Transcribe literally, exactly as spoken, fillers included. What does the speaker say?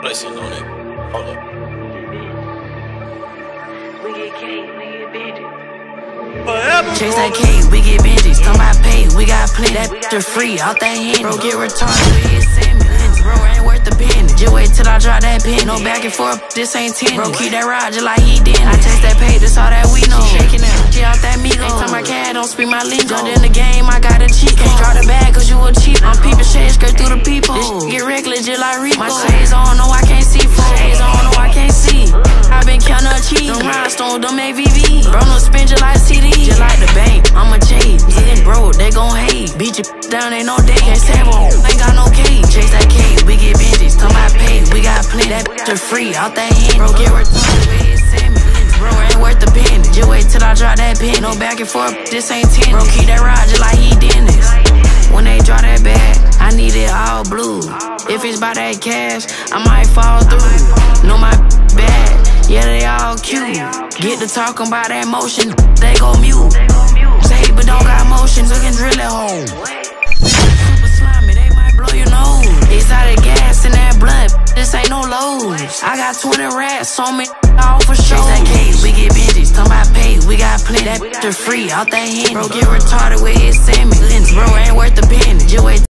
flexing on it. Hold up. We get cake, we get Benji. Chase that cake, we get Benjis. Come by pay, we got plenty. That bitch are free, out that hand. Bro, get retarded, we get send me. Bro, ain't worth the pen. Just wait till I drop that pen. No back and forth, this ain't ten. Bro, keep that ride just like he did. I taste that pay, this all that we know. Shaking that shit out that Migo. Ain't time I can, don't speak my lingo. Jumped in the game, I got a cheat. Can't drop the bag cause you a cheap. I'm peeping shade straight through the people. This get reckless just like Rico. My shades on, no I can't see. Shades on, no I can't see. I been counting up cheese. Them rhinestones, them A V V. Bro, no spin just like C D. Just like the bank, I'm a chase. Getting broke, they gon' hate. Beat you down, ain't no day. Can't sample, ain't got no cake. Chase that cake, we get Benjis. Come by pay, we got plenty. That bitch are free, out that hand. Bro, get retarded, we get send me. Bro, ain't worth the pen. Just wait till I drop that pen. No back and forth, this ain't ten. Bro, keep that ride just like he did this. When they draw that bag, I need it all blue. If it's by that cash, I might fall through. Know my bad, yeah, they all cute. Get to talking about that motion, they go mute. Say but don't got motion, we can drill it home. Super slimy, they might blow your nose. Exotic gas in that blunt, this ain't no lows. I got twenty rats on me, all for sure. Chase that cake, we get Benjis. Come by pay, we got plenty. That bitch are free, out that hand. Bro, get retarded with his send me. Bro, ain't worth the pen. Just wait.